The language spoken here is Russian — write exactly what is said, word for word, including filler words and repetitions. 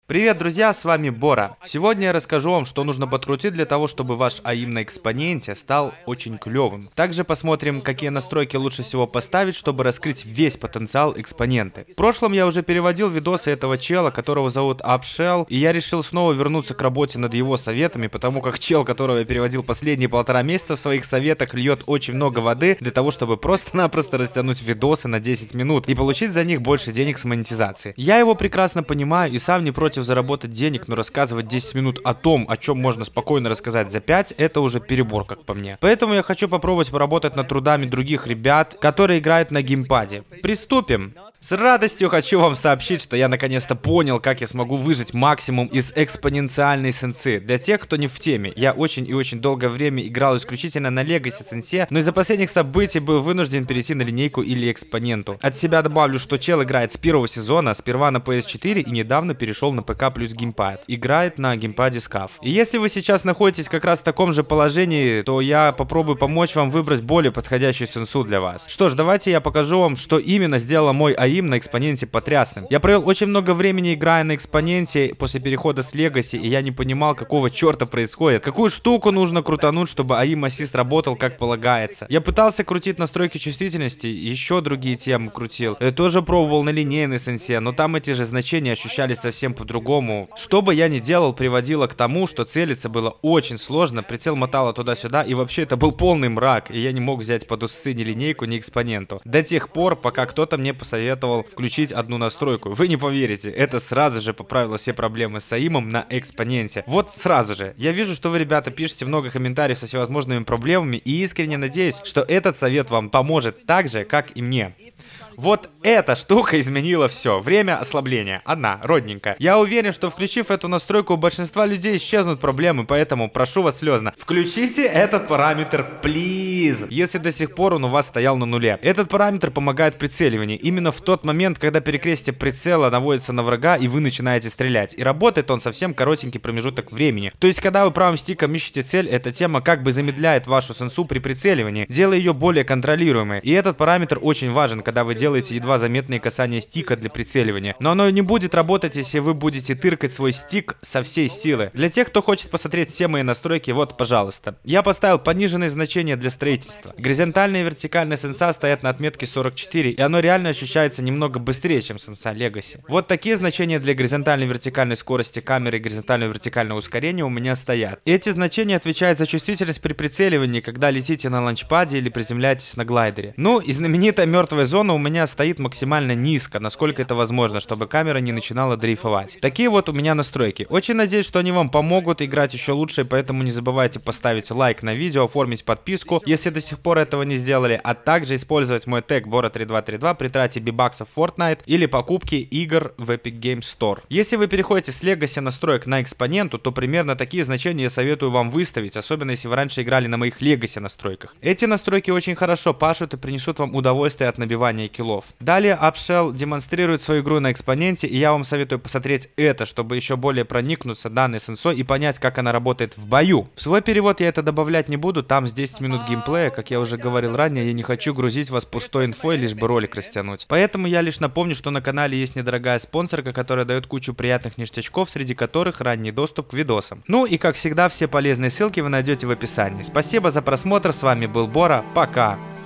Привет, друзья, с вами Бора. Сегодня я расскажу вам, что нужно подкрутить для того, чтобы ваш АИМ на экспоненте стал очень клевым. Также посмотрим, какие настройки лучше всего поставить, чтобы раскрыть весь потенциал экспоненты. В прошлом я уже переводил видосы этого чела, которого зовут Upshell, и я решил снова вернуться к работе над его советами, потому как чел, которого я переводил последние полтора месяца в своих советах, льет очень много воды для того, чтобы просто-напросто растянуть видосы на десять минут и получить за них больше денег с монетизации. Я его прекрасно понимаю и сам не против заработать денег, но рассказывать десять минут о том, о чем можно спокойно рассказать за пять, это уже перебор, как по мне. Поэтому я хочу попробовать поработать над трудами других ребят, которые играют на геймпаде. Приступим! С радостью хочу вам сообщить, что я наконец-то понял, как я смогу выжать максимум из экспоненциальной сенсы. Для тех, кто не в теме, я очень и очень долгое время играл исключительно на Legacy сенсе, но из-за последних событий был вынужден перейти на линейку или экспоненту. От себя добавлю, что чел играет с первого сезона, сперва на пи эс четыре и недавно перешел на ПК плюс геймпад. Играет на геймпаде скаф. И если вы сейчас находитесь как раз в таком же положении, то я попробую помочь вам выбрать более подходящую сенсу для вас. Что ж, давайте я покажу вам, что именно сделала мой АИМ на экспоненте потрясным. Я провел очень много времени, играя на экспоненте после перехода с Legacy, и я не понимал, какого черта происходит. Какую штуку нужно крутануть, чтобы АИМ ассист работал как полагается. Я пытался крутить настройки чувствительности, еще другие темы крутил. Я тоже пробовал на линейной сенсе, но там эти же значения ощущались совсем по-другому. Что бы я ни делал, приводило к тому, что целиться было очень сложно, прицел мотало туда-сюда, и вообще это был полный мрак, и я не мог взять под усы ни линейку, ни экспоненту. До тех пор, пока кто-то мне посоветовал включить одну настройку. Вы не поверите, это сразу же поправило все проблемы с АИМом на экспоненте. Вот сразу же. Я вижу, что вы, ребята, пишете много комментариев со всевозможными проблемами, и искренне надеюсь, что этот совет вам поможет так же, как и мне. Вот эта штука изменила все. Время ослабления. Одна, родненькая. Я уверен, что включив эту настройку, у большинства людей исчезнут проблемы, поэтому прошу вас слезно. Включите этот параметр, плиз. Если до сих пор он у вас стоял на нуле. Этот параметр помогает в прицеливании. Именно в тот момент, когда перекрестие прицела наводится на врага, и вы начинаете стрелять. И работает он совсем коротенький промежуток времени. То есть, когда вы правым стиком ищете цель, эта тема как бы замедляет вашу сенсу при прицеливании, делая ее более контролируемой. И этот параметр очень важен, когда вы делаете делаете едва заметные касания стика для прицеливания. Но оно не будет работать, если вы будете тыркать свой стик со всей силы. Для тех, кто хочет посмотреть все мои настройки, вот, пожалуйста. Я поставил пониженные значения для строительства. Горизонтальная и вертикальная сенса стоят на отметке сорок четыре, и оно реально ощущается немного быстрее, чем сенса Legacy. Вот такие значения для горизонтальной и вертикальной скорости камеры и горизонтального и вертикального ускорения у меня стоят. Эти значения отвечают за чувствительность при прицеливании, когда летите на ланчпаде или приземляетесь на глайдере. Ну и знаменитая мертвая зона у меня стоит максимально низко, насколько это возможно, чтобы камера не начинала дрейфовать. Такие вот у меня настройки. Очень надеюсь, что они вам помогут играть еще лучше, поэтому не забывайте поставить лайк на видео, оформить подписку, если до сих пор этого не сделали, а также использовать мой тег Бора три два три два при трате бибаксов в Fortnite или покупке игр в Epic Games Store. Если вы переходите с Legacy настроек на экспоненту, то примерно такие значения я советую вам выставить, особенно если вы раньше играли на моих Legacy настройках. Эти настройки очень хорошо пашут и принесут вам удовольствие от набивания киллов. Далее Upshell демонстрирует свою игру на экспоненте, и я вам советую посмотреть это, чтобы еще более проникнуться данной сенсой и понять, как она работает в бою. В свой перевод я это добавлять не буду, там с десять минут геймплея, как я уже говорил ранее, я не хочу грузить вас пустой инфой, лишь бы ролик растянуть. Поэтому я лишь напомню, что на канале есть недорогая спонсорка, которая дает кучу приятных ништячков, среди которых ранний доступ к видосам. Ну и как всегда, все полезные ссылки вы найдете в описании. Спасибо за просмотр, с вами был Бора, пока!